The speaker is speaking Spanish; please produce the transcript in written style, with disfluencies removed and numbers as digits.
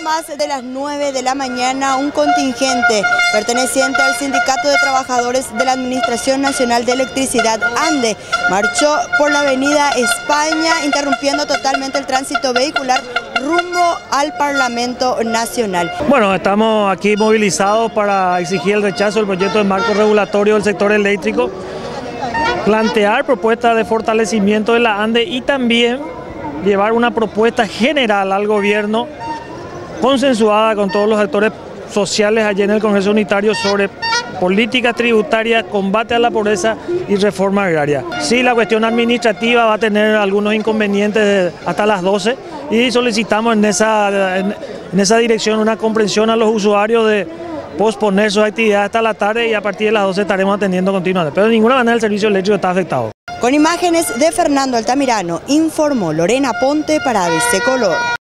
más de las 9 de la mañana, un contingente perteneciente al Sindicato de Trabajadores de la Administración Nacional de Electricidad, ANDE, marchó por la avenida España, interrumpiendo totalmente el tránsito vehicular rumbo al Parlamento Nacional. Bueno, estamos aquí movilizados para exigir el rechazo del proyecto de marco regulatorio del sector eléctrico, plantear propuestas de fortalecimiento de la ANDE y también llevar una propuesta general al gobierno consensuada con todos los actores sociales allí en el Congreso Unitario sobre política tributaria, combate a la pobreza y reforma agraria. Sí, la cuestión administrativa va a tener algunos inconvenientes hasta las 12 y solicitamos en esa dirección una comprensión a los usuarios de posponer sus actividades hasta la tarde y a partir de las 12 estaremos atendiendo continuamente. Pero de ninguna manera el servicio eléctrico está afectado. Con imágenes de Fernando Altamirano, informó Lorena Ponte para ABC Color.